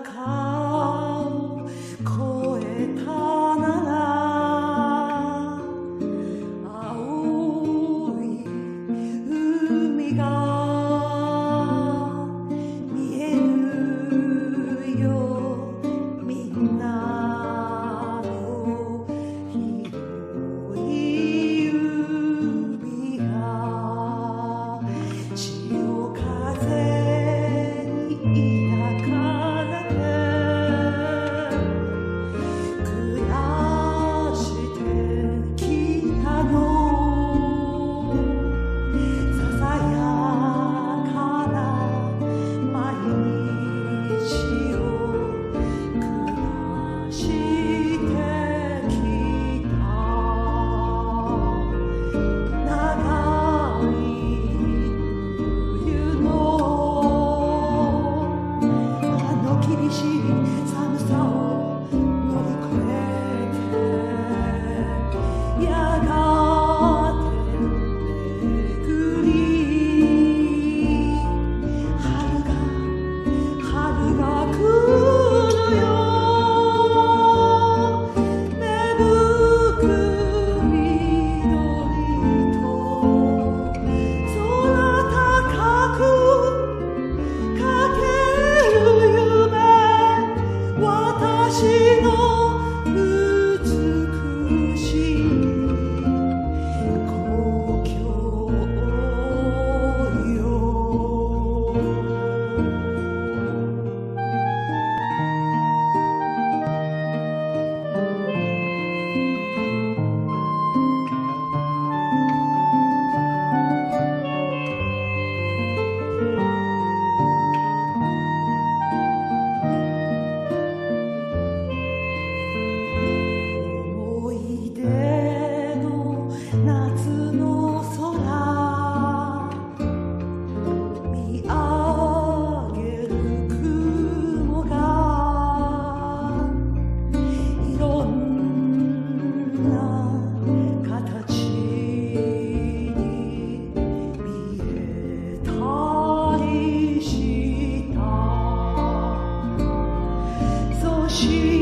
を越えたなら青い海が見えるよみんなの広い海が潮風に抱かれて暮らしてきたのささやかな毎日を暮らしてきた長い冬の厳しい寒さを乗り越えてやがて巡り春が来るよ芽吹く緑と空高くかける私の美しい故郷よ思い出の夏の空見上げる雲がいろんな形に見えたりしたそして